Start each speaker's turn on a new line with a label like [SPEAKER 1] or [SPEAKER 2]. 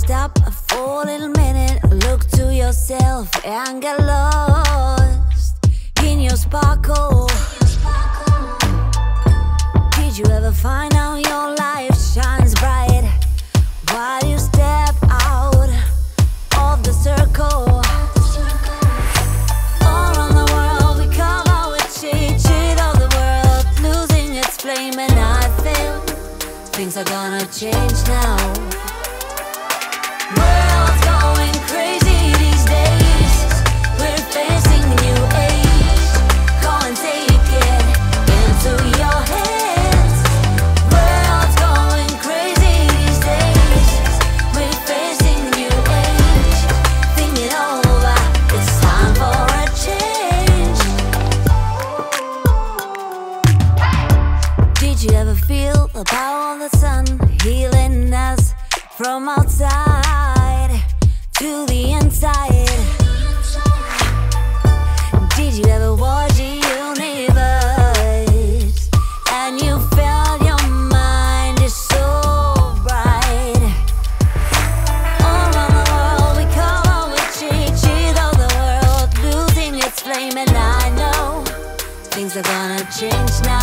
[SPEAKER 1] stop for a little minute, look to yourself and get lost in your sparkle. Did you ever find out your life shines bright while you step out of the circle? All around the world we come out with cheat of the world, losing its flame, and I feel things are gonna change now. World's going crazy these days. We're facing a new age. Go and take it into your hands. World's going crazy these days. We're facing a new age. Think it over. It's time for a change. Did you ever feel the power of the sun healing us from outside to the inside? Did you ever watch the universe and you felt your mind is so bright? All around the world we come out with cheat of the world, losing its flame, and I know things are gonna change now.